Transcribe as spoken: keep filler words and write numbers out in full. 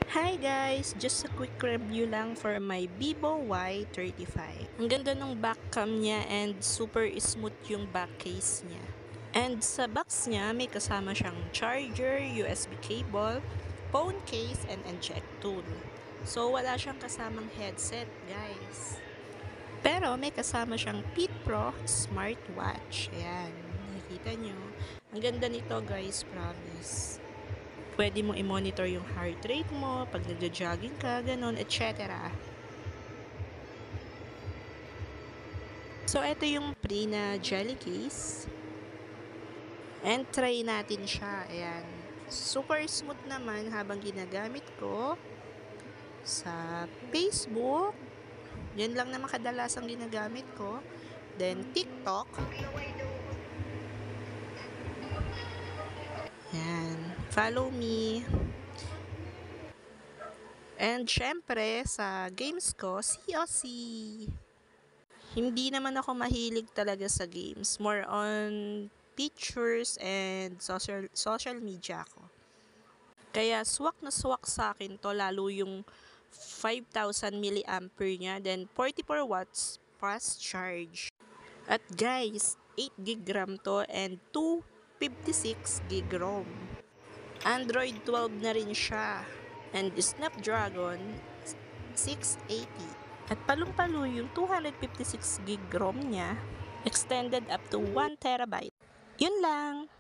Hi guys! Just a quick review lang for my Vivo Y thirty-five. Ang ganda ng back cam niya and super smooth yung back case niya. And sa box niya, may kasama siyang charger, U S B cable, phone case, and eject tool. So wala siyang kasamang headset guys. Pero may kasama siyang Fit Pro smartwatch. Ayan, nakikita nyo. Ang ganda nito guys, promise. Pwede mo i-monitor yung heart rate mo, pag nagja-jogging ka, ganun, et cetera. So, ito yung pre na jelly case. And try natin siya. Ayan. Super smooth naman habang ginagamit ko sa Facebook. Yan lang naman kadalasang ginagamit ko. Then, TikTok. Yan. Follow me. And syempre, sa games ko, C O C. Hindi naman ako mahilig talaga sa games. More on pictures and social social media ko. Kaya swak na swak sa akin to, lalo yung five thousand milliampere niya, then forty-four watts fast charge. At guys, eight gig RAM to and two fifty-six gig ROM. Android twelve na rin siya. And Snapdragon six eighty. At palong-palo yung two fifty-six gig ROM niya, extended up to one terabyte. Yun lang!